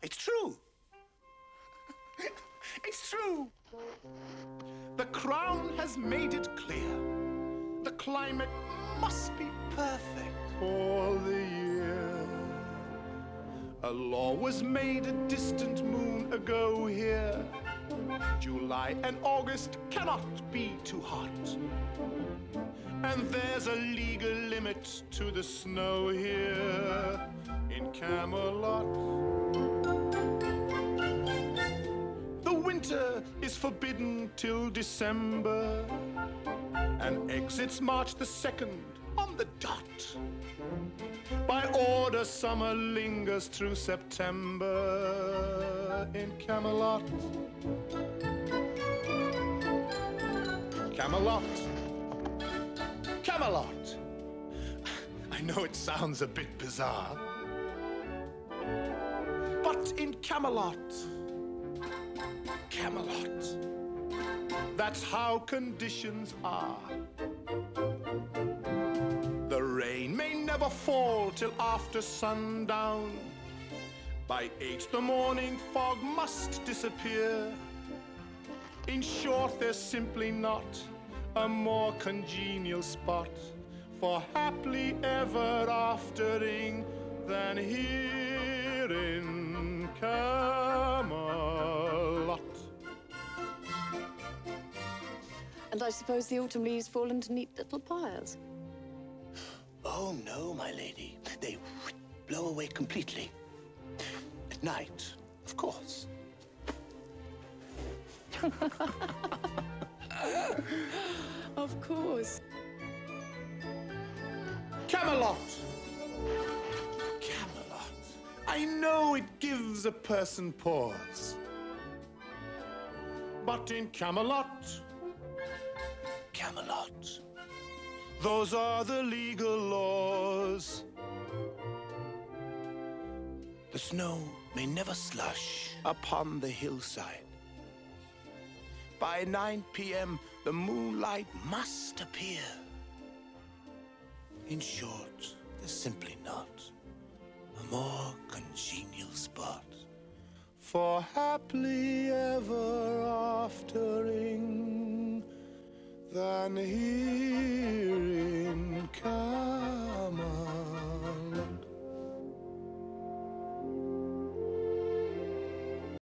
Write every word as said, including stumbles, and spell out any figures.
It's true. It's true. The Crown has made it clear. The climate must be perfect all the year. A law was made a distant moon ago here. July and August cannot be too hot. And there's a legal limit to the snow here in Camelot. The winter is forbidden till December and exits March the second on the dot. By order, summer lingers through September in Camelot. Camelot. Camelot. I know it sounds a bit bizarre, but in Camelot, Camelot, that's how conditions are. The rain may never fall till after sundown. By eight the morning fog must disappear. In short, there's simply not a more congenial spot for happily ever aftering than here in Camelot. And I suppose the autumn leaves fall into neat little piles. Oh, no, my lady. They blow away completely. At night, of course. Of course. Camelot! Camelot. I know it gives a person pause. But in Camelot, Camelot, those are the legal laws. The snow may never slush upon the hillside. By nine p m, the moonlight must appear. In short, there's simply not a more congenial spot for happily ever aftering than here.